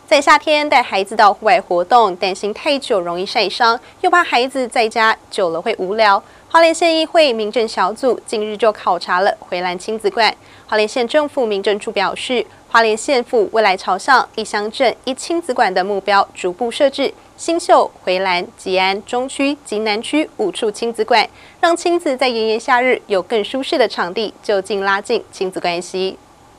在夏天带孩子到户外活动，担心太久容易晒伤，又怕孩子在家久了会无聊。花莲县议会民政小组近日就考察了回兰亲子馆。花莲县政府民政处表示，花莲县府未来朝向一乡镇一亲子馆的目标，逐步设置新秀、回兰、吉安、中区及南区5处亲子馆，让亲子在炎炎夏日有更舒适的场地，就近拉近亲子关系。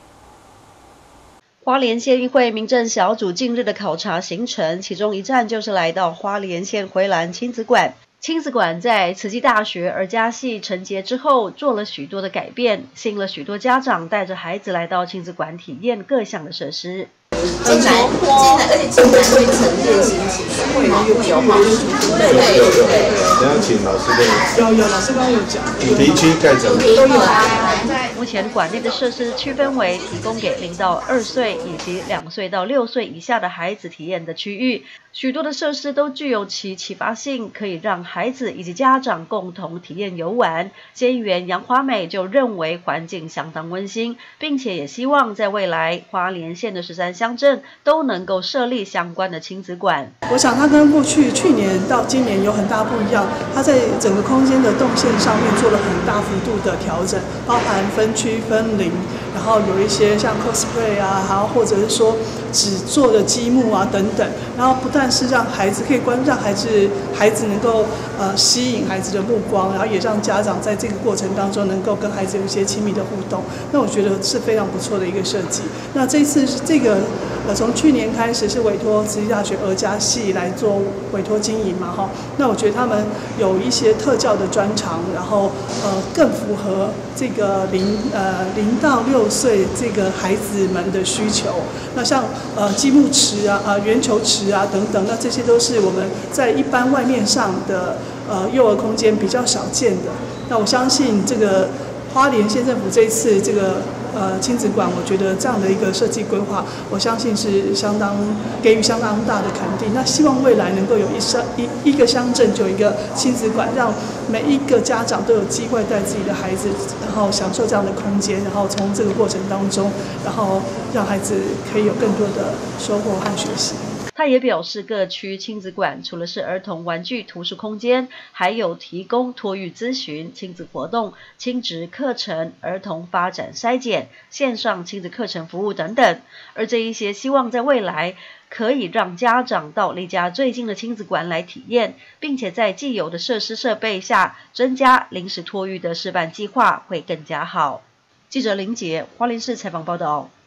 花莲县议会民政小组近日的考察行程，其中一站就是来到花莲县回兰亲子馆。亲子馆在慈济大学儿家系承接之后，做了许多的改变，吸引了许多家长带着孩子来到亲子馆体验各项的设施。 进来，而且进来会沉淀心情，会有吗？对。 等下请老师跟有老师刚刚有讲， 主题区盖章都有。 目前馆内的设施区分为提供给0到2岁以及2岁到6岁以下的孩子体验的区域，许多的设施都具有其启发性，可以让孩子以及家长共同体验游玩。县议员杨华美就认为环境相当温馨，并且也希望在未来花莲县的13乡镇都能够设立相关的亲子馆。 我想它跟过去年到今年有很大不一样，它在整个空间的动线上面做了很大幅度的调整，包含分区分龄，然后有一些像 cosplay 啊，还有或者是说纸做的积木啊等等，然后不但是让孩子可以让孩子能够吸引孩子的目光，然后也让家长在这个过程当中能够跟孩子有一些亲密的互动，那我觉得是非常不错的一个设计。那这次这个从去年开始是委托慈济大学儿家系来做委托经营嘛哈，那我觉得他们有一些特教的专长，然后更符合这个0到6岁这个孩子们的需求。那像积木池啊、圆球池啊等等，那这些都是我们在一般外面上的幼儿空间比较少见的。那我相信这个花莲县政府这一次这个亲子馆，我觉得这样的一个设计规划，我相信是给予相当大的肯定。那希望未来能够有一个乡镇就有一个亲子馆，让每一个家长都有机会带自己的孩子，然后享受这样的空间，然后从这个过程当中，然后让孩子可以有更多的收获和学习。 他也表示，各区亲子馆除了是儿童玩具图书空间，还有提供托育咨询、亲子活动、亲职课程、儿童发展筛检、线上亲子课程服务等等。而这一些希望在未来可以让家长到离家最近的亲子馆来体验，并且在既有的设施设备下增加临时托育的示范计划会更加好。记者林杰，花莲市采访报道。